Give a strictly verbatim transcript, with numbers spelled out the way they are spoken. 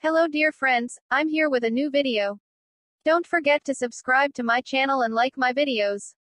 Hello dear friends, I'm here with a new video. Don't forget to subscribe to my channel and like my videos.